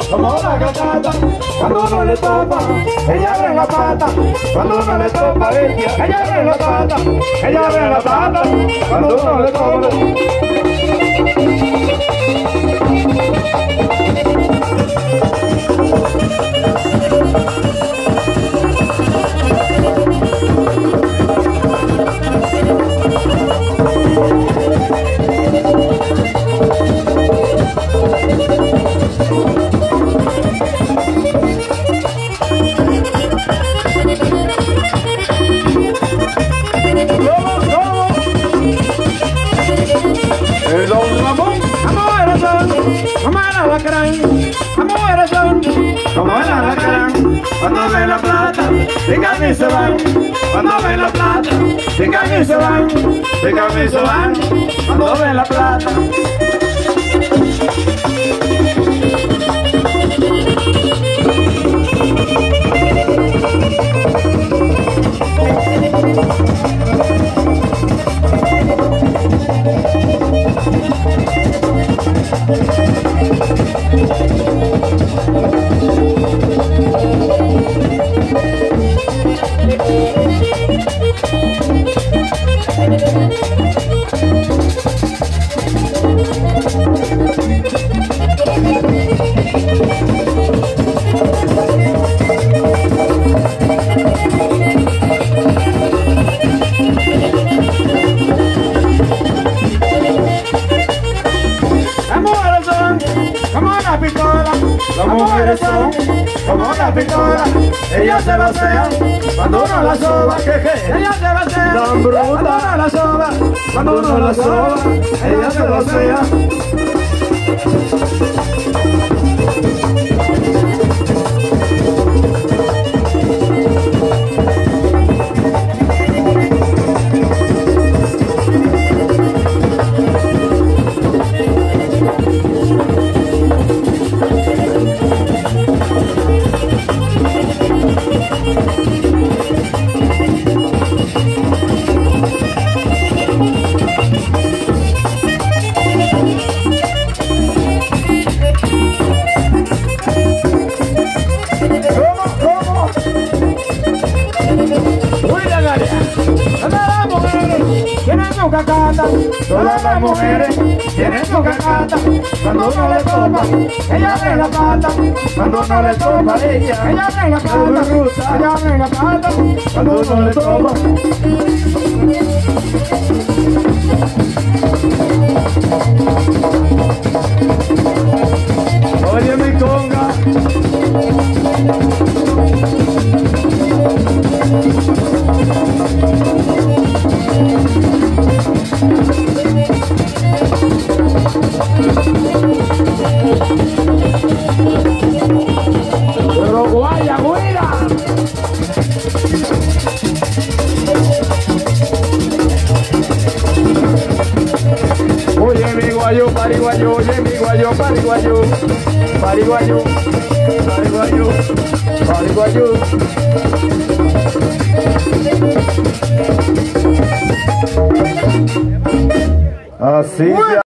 como la cacata. Cuando uno le topa, ella abre la pata. Cuando uno le topa, ella abre la pata. Ella abre la pata. Cuando uno le topa. El don Ramón, como era son, como era la gran, como era son, como era la gran. Cuando ve la plata, pican y se van. Cuando ve la plata, pican y se van. Pican y se van. Cuando ve la plata. Las mujeres son como la pistola, ellas se vacean cuando uno la soba, ellas se vacean tan bruta, cuando uno la soba, cuando uno la soba, ellas se vacean. Cacata, todas las mujeres tienen su cacata. Cuando uno le topa, ella abre la pata. Cuando uno le topa, ella abre la pata. Ella abre la pata. Cuando uno le topa. Oye mi conga. Pero guaya, güera. Oye mi guayo, pariguayo, oye mi guayo, pariguayo, pariguayo, pariguayo, pariguayo. Así.